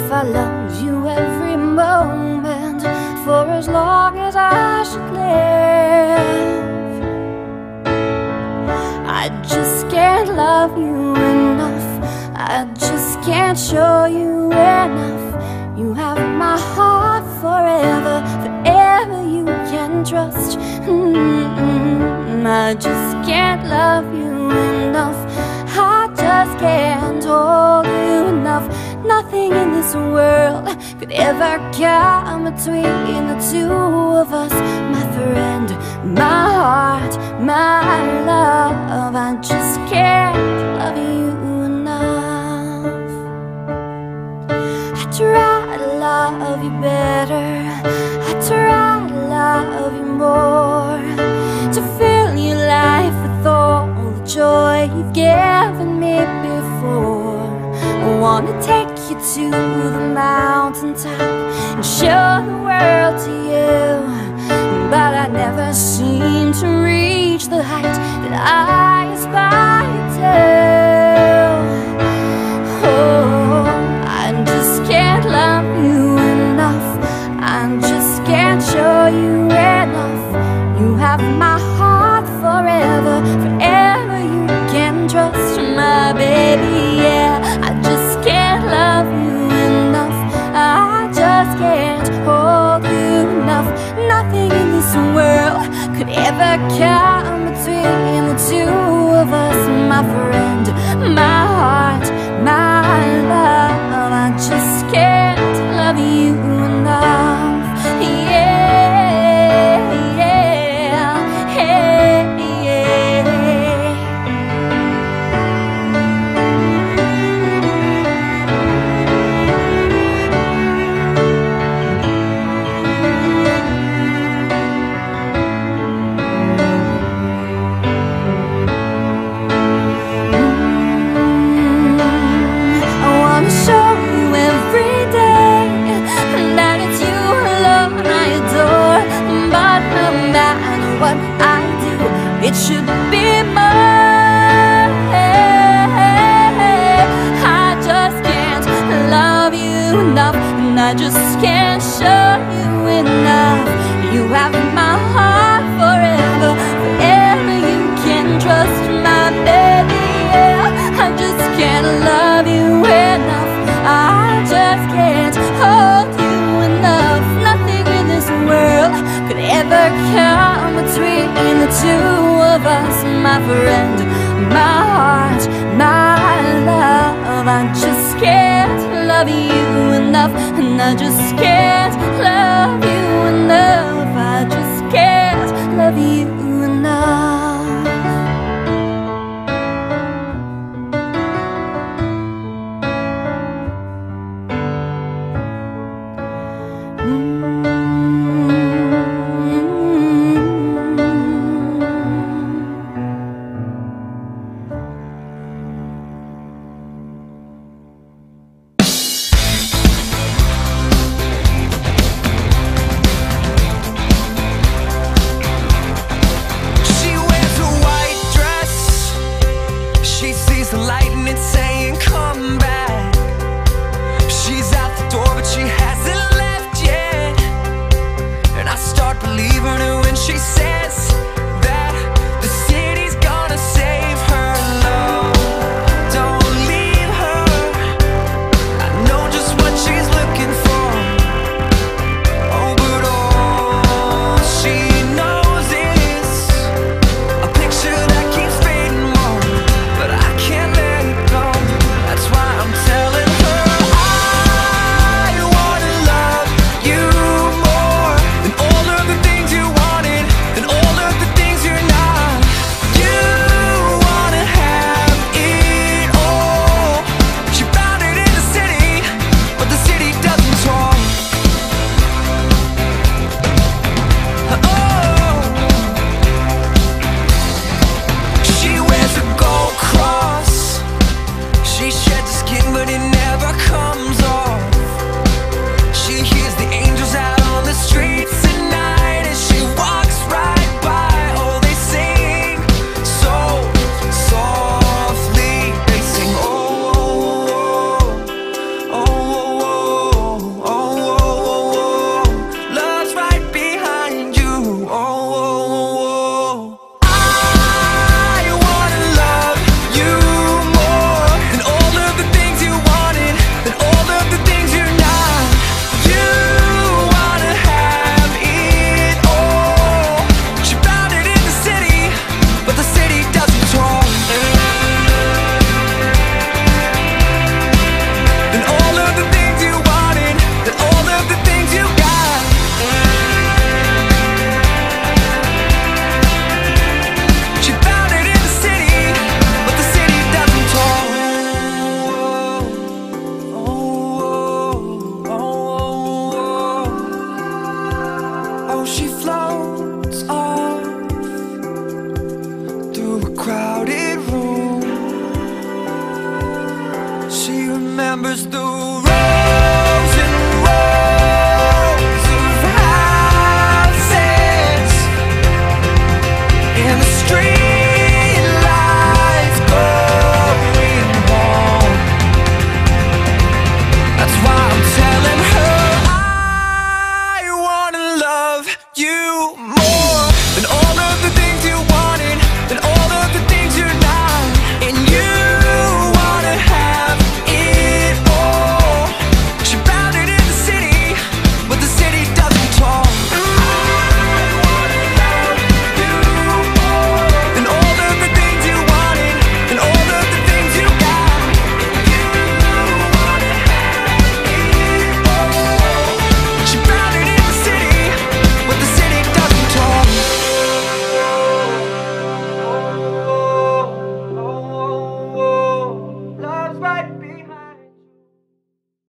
if I love you every moment for as long as I should live. I just can't love you enough, I just can't show you enough. You have my heart forever, forever you can trust. I just can't love you enough, I just can't hold you enough. Nothing in this world could ever come between the two of us. My friend, my heart, my love, I just can't love you enough. I try to love you better, I try to love you more, to fill your life with all the joy you've given me before. I wanna take you to the mountaintop and show the world to you, but I never seem to reach the height that I aspire to. Oh, I just can't love you enough, I just can't show you enough. You have my heart forever, forever you can trust. My baby, yeah, I just can't love you enough, I just can't hold you enough. Nothing in this world could ever come between the two of us. My friend, my heart, my love, I just can't love you enough. Yeah, yeah, hey, yeah. I wanna show you every day that it's you alone I adore, but no matter what I do, it should be more. I just can't love you enough, and I just can't show you enough. You have my heart forever, forever you can trust. My baby, yeah, I just can't love you enough, I just can't hold you enough. Nothing in this world could ever come between the two of us. My friend, my heart, my love, I just can't love you enough, and I just can't love you enough. I just can't love you enough. Let remembers the